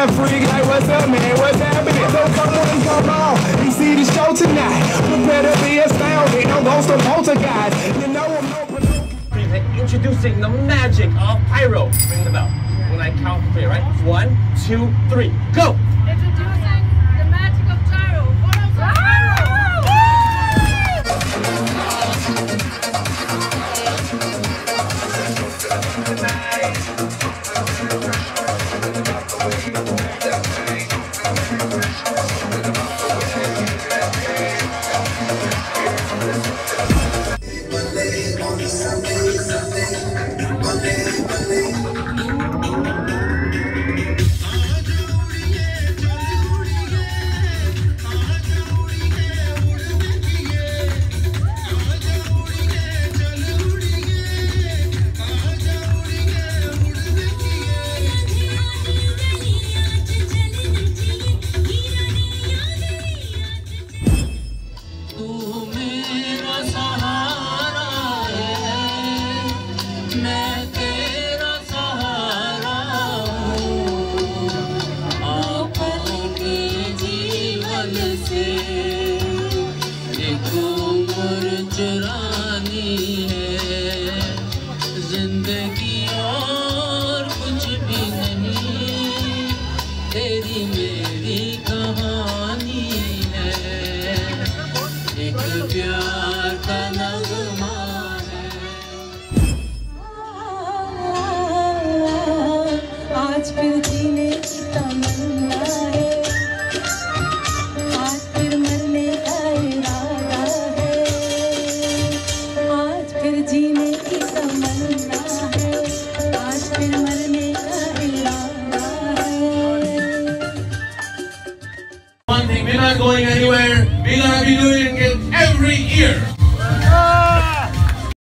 a freak like, what's up, man? What's happening? So someone come on, you see the show tonight. Prepare to be astounded, no ghost or poltergeist. You know I'm no Pinocchio. Introducing the magic of pyro. Ring the bell. When I count 3, right? 1, 2, 3, go! Introducing the magic of gyro. What else? जिंदगी और कुछ भी नहीं, तेरी मेरी कहानी है, एक प्यार का नगमा है। आज फिर जीने की तमन्ना है, आज फिर मरने का इरादा है, आज फिर जीने की तमन्ना है, आज फिर मरने का इरादा है। One thing, we're not going anywhere. We're gonna be doing